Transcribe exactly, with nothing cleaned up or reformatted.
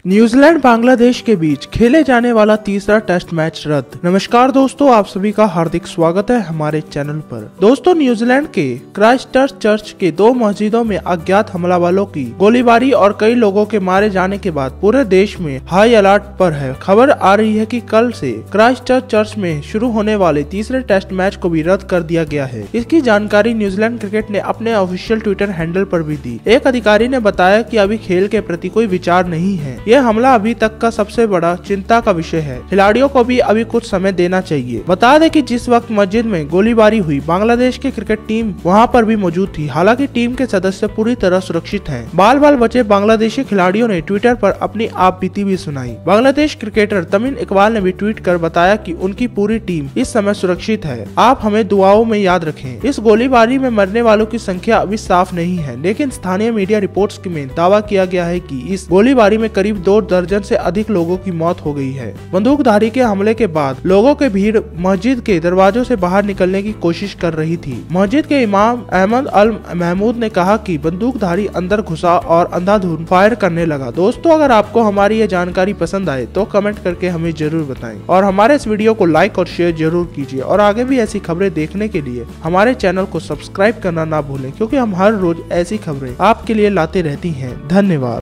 New Zealand Bangladesh के बीच खेले जाने वाला तीसरा टेस्ट मैच रद्द। नमस्कार दोस्तों, आप सभी का हार्दिक स्वागत है हमारे चैनल पर। दोस्तों, न्यूजीलैंड के क्राइस्टचर्च चर्च के दो मस्जिदों में अज्ञात हमलावरों की गोलीबारी और कई लोगों के मारे जाने के बाद पूरे देश में हाई अलर्ट पर है। खबर आ रही है कि कल से क्राइस्टचर्च चर्च में शुरू होने वाले तीसरे टेस्ट मैच को भी रद्द कर दिया गया है। इसकी जानकारी न्यूजीलैंड क्रिकेट ने अपने ऑफिशियल ट्विटर हैंडल पर भी दी। एक अधिकारी ने बताया कि अभी खेल के प्रति कोई विचार नहीं है। यह हमला अभी तक का सबसे बड़ा चिंता का विषय है। खिलाड़ियों को भी अभी कुछ समय देना चाहिए। बता दें कि जिस वक्त मस्जिद में गोलीबारी हुई, बांग्लादेश की क्रिकेट टीम वहां पर भी मौजूद थी। हालांकि टीम के सदस्य पूरी तरह सुरक्षित हैं। बाल बाल बचे बांग्लादेशी खिलाड़ियों ने ट्विटर पर अपनी आप बीती भी सुनाई। बांग्लादेश क्रिकेटर तमीम इकबाल ने भी ट्वीट कर बताया कि उनकी पूरी टीम इस समय सुरक्षित है। आप हमें दुआओं में याद रखें। इस गोलीबारी में मरने वालों की संख्या अभी साफ नहीं है, लेकिन स्थानीय मीडिया रिपोर्ट्स में दावा किया गया है कि इस गोलीबारी में करीब दो दर्जन से अधिक लोगों की मौत हो गई है। बंदूकधारी के हमले के बाद लोगों की भीड़ मस्जिद के दरवाजों से बाहर निकलने की कोशिश कर रही थी। मस्जिद के इमाम अहमद अल महमूद ने कहा कि बंदूकधारी अंदर घुसा और अंधाधुंध फायर करने लगा। दोस्तों, अगर आपको हमारी ये जानकारी पसंद आए तो कमेंट करके हमें जरूर बताएं और हमारे इस वीडियो को लाइक और शेयर जरूर कीजिए। और आगे भी ऐसी खबरें देखने के लिए हमारे चैनल को सब्सक्राइब करना ना भूलें, क्योंकि हम हर रोज ऐसी खबरें आपके लिए लाते रहती हैं। धन्यवाद।